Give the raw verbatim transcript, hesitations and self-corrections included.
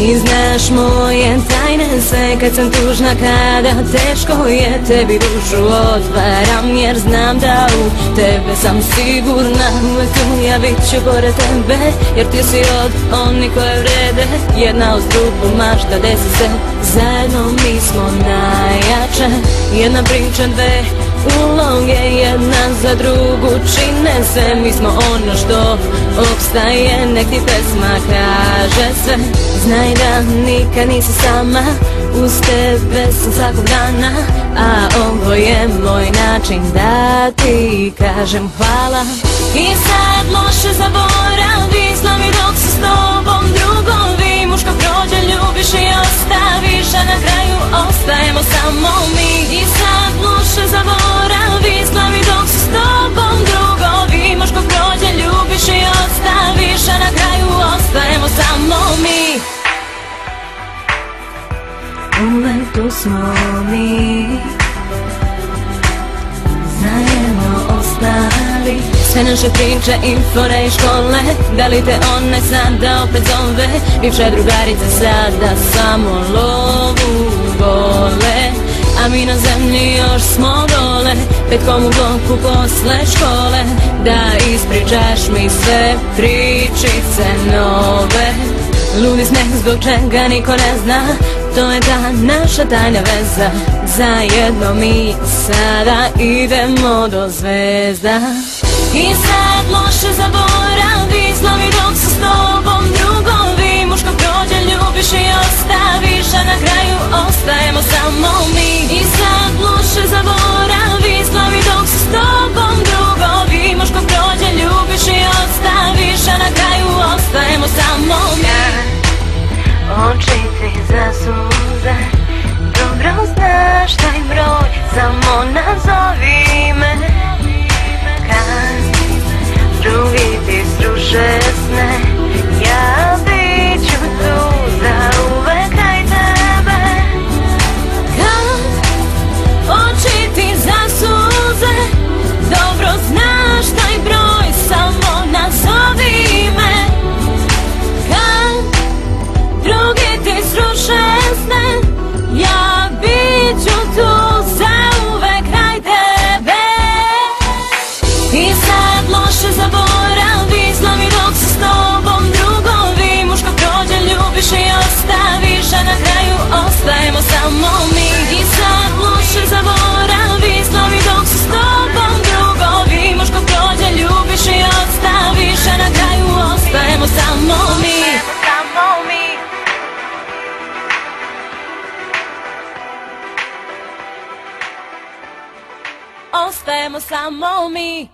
Ti znaš moje tajne sve, kad sam tužna, kada teško je, tebi dušu otvaram, jer znam da u tebe sam sigurna. Uvek tu ja bit ću pored tebe, jer ti si od onih koje vrede. Jedna uz drugu mašta desi se, zajedno mi smo najjače. Jedna priča, dve uloge, jedna za drugu čine se. Mi smo ono što opstaje, nek ti pesma kaže sve. Znaj da nikad nisi sama, uz tebe sam svakog dana, a ovo je moj način da ti kažem hvala. I sad loše zaboravi, slavi dok su s tobom drugovi. Muško prođe, ljubiš i ostaviš, a na kraju ostajemo samo mi. I sad loše zaboravi, slavi dok su s tobom drugovi. Muško prođe, ljubiš i ostaviš, a na kraju ostajemo samo mi. Uvek tu smo mi, zajedno ostali. Sve naše priče i fore i škole, da li te one sada opet zove? Bivše drugarice sada samo lovu vole, a mi na zemlji još smo dole, petkom u bloku posle škole. Da ispričaš mi sve pričice nove. Ludi smeh zbog čega niko ne zna, to je ta naša tajna veza. Zajedno mi sada idemo do zvezda. I sad loše zaboravi, slavi dok su s tobom drugovi. Muško prođe, ljubiš i ostaviš, a na kraju ostajemo samo mi. I sad loše zaboravi, slavi dok su s tobom drugovi. Muško prođe, ljubiš i ostaviš, a na kraju ostajemo samo mi. Oči ti zasuze, dobro znaš taj broj, samo nazovi me. Kad drugi ti sruše sne, ja bit ću tu za uvek kraj tebe. Kad oči ti zasuze, dobro znaš taj broj, samo nazovi me. Kad drugi ti sruše sne, ja bit ću tu za uvek kraj tebe. I sad loše zaboravi, slavi dok su s tobom drugovi. Muško prođe, ljubiš i ostaviš, a na kraju ostajemo samo mi. I sad loše zaboravi, slavi dok su s tobom drugovi. Muško prođe, ljubiš i ostaviš, a na kraju ostajemo samo mi. Ostajemo samo mi.